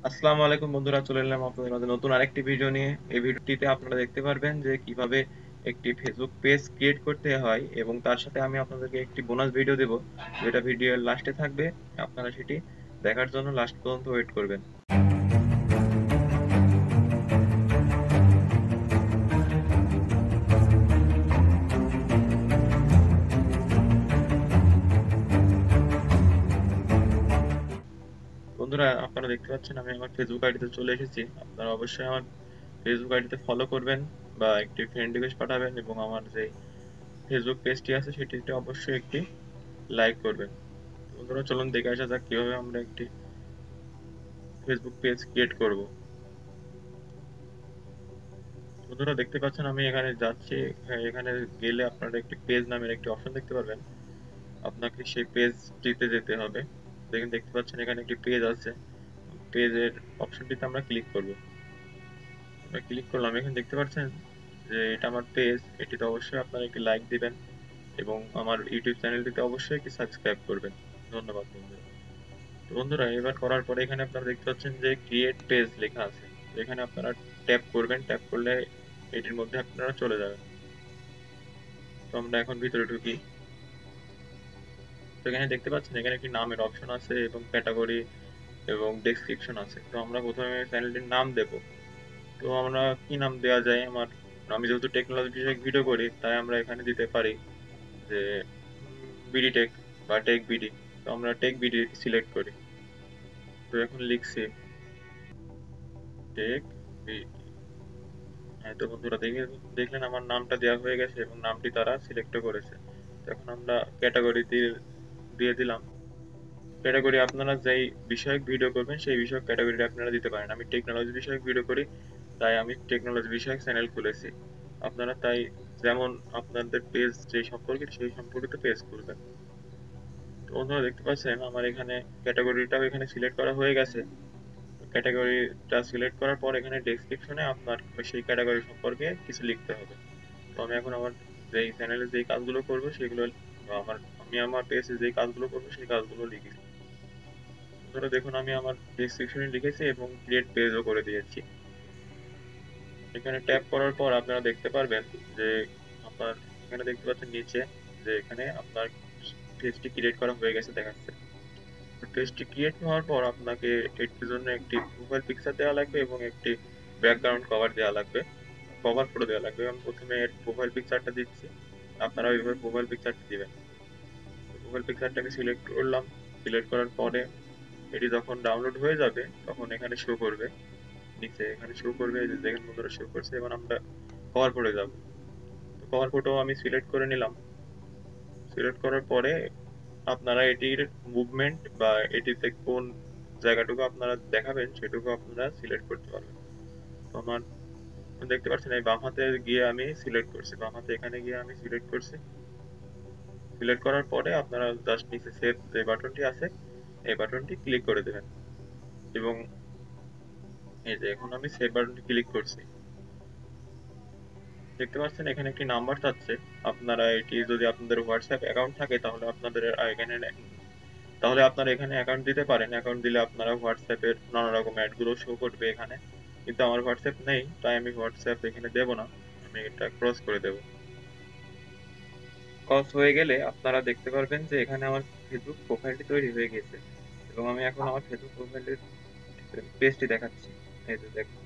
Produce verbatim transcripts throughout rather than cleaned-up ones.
আসসালামু আলাইকুম বন্ধুরা, চলে এলাম আপনাদের মাঝে নতুন আরেকটি ভিডিও নিয়ে। এই ভিডিওটিতে আপনারা দেখতে পারবেন যে কিভাবে একটি ফেসবুক পেজ ক্রিয়েট করতে হয় এবং তার সাথে আমি আপনাদেরকে একটি বোনাস ভিডিও দেব, যেটা ভিডিওর লাস্টে থাকবে। আপনারা সেটি দেখার জন্য লাস্ট পর্যন্ত ওয়েট করবেন। বন্ধুরা, আপনারা দেখতে পাচ্ছেন আমি আমার ফেসবুক আইডিতে চলে এসেছি। আপনারা অবশ্যই আমার ফেসবুক আইডিতে ফলো করবেন বা একটি ফ্রেন্ড রিকোয়েস্ট পাঠাবেন এবং আমার যে ফেসবুক পেজটি আছে সেটিতে অবশ্যই একটি লাইক করবেন। বন্ধুরা, চলুন দেখে আসা যাক কিভাবে আমরা একটি ফেসবুক পেজ ক্রিয়েট করব। বন্ধুরা, দেখতে পাচ্ছেন আমি এখানে যাচ্ছি। হ্যাঁ, এখানে গেলে আপনারা একটি পেজ নামের একটি অপশন দেখতে পারবেন। আপনাকে সেই পেজটিতে যেতে হবে। দেখেন, দেখতে পাচ্ছেন এখানে একটি পেজ আছে। পেজের অপশনটিতে আমরা ক্লিক করব। আমরা ক্লিক করলাম, এখানে দেখতে পাচ্ছেন যে এটা আমার পেজ। এটিতে অবশ্যই আপনারা একটি লাইক দিবেন এবং আমার ইউটিউব চ্যানেলটিতে অবশ্যই একটি সাবস্ক্রাইব করবেন। ধন্যবাদ বন্ধুরা। তো বন্ধুরা, এবার করার পরে এখানে আপনারা দেখতে পাচ্ছেন যে ক্রিয়েট পেজ লেখা আছে। তো এখানে আপনারা ট্যাপ করবেন। ট্যাপ করলে এটির মধ্যে আপনারা চলে যাবেন। তো আমরা এখন ভিতরে ঢুকি। তো এখানে দেখতে পাচ্ছেন এখানে একটি নামের অপশন আছে এবং ক্যাটাগরি এবং ডেসক্রিপশন আছে। তো আমরা প্রথমে চ্যানেলটির নাম দেব। তো আমরা কি নাম দেওয়া যায়? আমার আমি যেহেতু টেকনোলজি বিষয়ক ভিডিও করি, তাই আমরা এখানে দিতে পারি যে বিডি টেক বা টেক বিডি। তো আমরা টেক বিডি সিলেক্ট করি। তো এখন লিখছি টেক বিডি। হ্যাঁ, তো বন্ধুরা, দেখে দেখলেন আমার নামটা দেওয়া হয়ে গেছে এবং নামটি তারা সিলেক্ট করেছে। তো এখন আমরা ক্যাটাগরি দিয়ে দিয়ে দিলাম। ক্যাটাগরি আপনারা যেই বিষয়ক ভিডিও করবেন সেই বিষয়ক ক্যাটাগরিটা আপনারা দিতে পারেন। আমি টেকনোলজি বিষয়ক ভিডিও করি, তাই আমি টেকনোলজি বিষয়ক চ্যানেল খুলেছি। আপনারা তাই যেমন আপনাদের পেজ যে সম্পর্কিত সেই সম্পর্কিত পেজ খুলবেন। তো বন্ধুরা, দেখতে পাচ্ছেন আমার এখানে ক্যাটাগরিটাও এখানে সিলেক্ট করা হয়ে গেছে। ক্যাটাগরিটা সিলেক্ট করার পর এখানে ডেসক্রিপশনে আপনার সেই ক্যাটাগরি সম্পর্কে কিছু লিখতে হবে। তো আমি এখন আমার যেই চ্যানেলে যেই কাজগুলো করব সেগুলো, বা আমার আমি আমার পেজে যেই কাজগুলো করব সেই কাজগুলো লিখি। ধরো দেখুন, আমি আমার ডেসক্রিপশনে লিখেছি এবং ক্রিয়েট পেজও করে দিয়েছি। এখানে ট্যাপ করার পর আপনারা দেখতে পারবেন যে আপনার এখানে দেখতে পাচ্ছেন নিচে যে এখানে আপনার পেজটি ক্রিয়েট করা হয়ে গেছে দেখাচ্ছে। পেজটি ক্রিয়েট হওয়ার পর আপনাকে এটির জন্য একটি প্রোফাইল পিকচার দেওয়া লাগবে এবং একটি ব্যাকগ্রাউন্ড কভার দেওয়া লাগবে, কভার ফটো দেওয়া লাগবে। আমি প্রথমে এর প্রোফাইল পিকচারটা দিচ্ছি। আপনারা ওইভাবে প্রোফাইল পিকচারটা দিবেন। প্রোফাইল পিকচারটাকে সিলেক্ট করলাম। সিলেক্ট করার পরে এটি যখন ডাউনলোড হয়ে যাবে তখন এখানে শো করবে, নিচে এখানে শো করবে, এই যে দেখেন বন্ধুরা শো করছে। এবার আমরা কভার ফটো যাব। তো কভার ফটো আমি সিলেক্ট করে নিলাম। সিলেক্ট করার পরে আপনারা এটির মুভমেন্ট বা এটিতে কোন জায়গাটুকু আপনারা দেখাবেন সেটুকু আপনারা সিলেক্ট করতে পারবেন। তো আমার দেখতে পাচ্ছেন এই বাম হাতে গিয়ে আমি সিলেক্ট করছি, বাম হাতে এখানে গিয়ে আমি সিলেক্ট করছি। সিলেক্ট করার পরে আপনারা জাস্ট নিচে সেভ যে বাটনটি আছে এই বাটনটি ক্লিক করে দেবেন এবং এই যে এখন আমি সেভ বাটনটি ক্লিক করছি। দেখতে পাচ্ছেন এখানে একটি নাম্বার চাচ্ছে। আপনারা এটি যদি আপনাদের হোয়াটসঅ্যাপ অ্যাকাউন্ট থাকে তাহলে আপনাদের এখানে তাহলে আপনারা এখানে অ্যাকাউন্ট দিতে পারেন। অ্যাকাউন্ট দিলে আপনারা হোয়াটসঅ্যাপের নানা রকম অ্যাড গুলো শো করবে এখানে। কিন্তু আমার হোয়াটসঅ্যাপ নেই, তাই আমি হোয়াটসঅ্যাপ এখানে দেব না। আমি এটা ক্রস করে দেব। ক্রস হয়ে গেলে আপনারা দেখতে পারবেন যে এখানে আমার ফেসবুক প্রোফাইলটি তৈরি হয়ে গেছে এবং আমি এখন আমার ফেসবুক প্রোফাইলের পেজটি দেখাচ্ছি। এই যে দেখুন।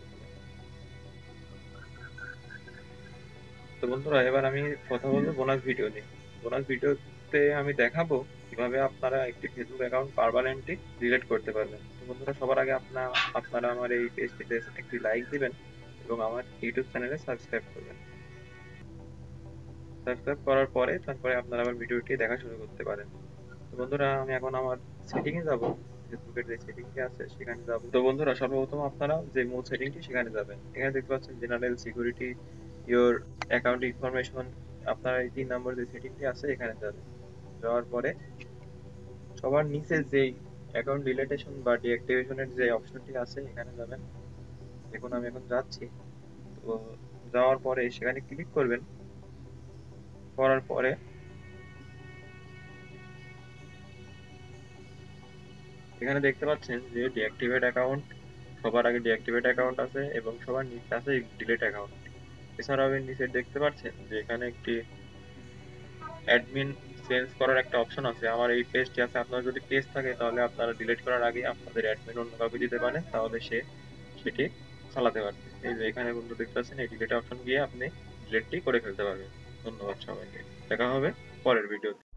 তো বন্ধুরা, এবার আমি কথা বলবো বোনাস ভিডিও নিয়ে। বোনাস ভিডিওতে আমি দেখাবো কিভাবে আপনারা একটি ফেসবুক অ্যাকাউন্ট পার্মানেন্টলি ডিলিট করতে পারবেন। তো বন্ধুরা, সবার আগে আপনারা আপনারা আমার এই পেজটিতে একটি লাইক দিবেন এবং আমার ইউটিউব চ্যানেলে সাবস্ক্রাইব করবেন। সাবস্ক্রাইব করার পরে তারপরে আপনারা আবার ভিডিওটি দেখা শুরু করতে পারেন। তো বন্ধুরা, আমি এখন আমার সেটিং এ যাব। ফেসবুকের যে সেটিংটি আছে সেখানে যাব। তো বন্ধুরা, সর্বপ্রথম আপনারা যে মূল সেটিংটি সেখানে যাবেন। এখানে দেখতে পাচ্ছেন general security, your account information. আপনারা এই তিন নম্বর যে সেটিংটি আছে এখানে যাবেন। যাওয়ার পরে সবার নিচে যেই অ্যাকাউন্ট ডিলিটেশন বা ডিঅ্যাক্টিভেশনের যে অপশনটি আছে এখানে যাবেন। দেখুন আমি এখন যাচ্ছি। তো যাওয়ার পরে সেখানে ক্লিক করবেন। করার পরে এখানে দেখতে পাচ্ছেন যে ডিঅ্যাক্টিভেট অ্যাকাউন্ট সবার আগে ডিঅ্যাক্টিভেট অ্যাকাউন্ট আছে এবং সবার নিচে আছে ডিলিট অ্যাকাউন্ট। এছাড়াও এর নিচে দেখতে পাচ্ছেন যে এখানে একটি অ্যাডমিন চেঞ্জ করার একটা অপশন আছে। আমার এই পেজটি আছে, আপনার যদি পেজ থাকে তাহলে আপনারা ডিলিট করার আগে আপনাদের অ্যাডমিন অন্য কাউকে দিতে পারেন, তাহলে সে সেটি চালাতে পারবে। এই যে এখানে বন্ধু দেখতে পাচ্ছেন, এই ডিলিট অপশন গিয়ে আপনি ডিলিটটি করে ফেলতে পারবেন। ধন্যবাদ সবাইকে, দেখা হবে পরের ভিডিওতে।